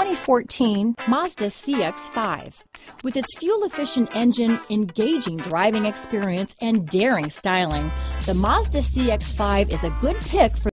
2014 Mazda CX-5. With its fuel-efficient engine, engaging driving experience, and daring styling, the Mazda CX-5 is a good pick for